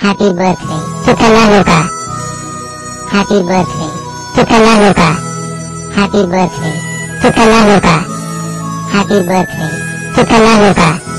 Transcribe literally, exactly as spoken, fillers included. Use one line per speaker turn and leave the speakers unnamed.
Happy birthday to Kalaluka. Happy birthday to Kalaluka. Happy birthday to Kalaluka. Happy birthday to Kalaluka.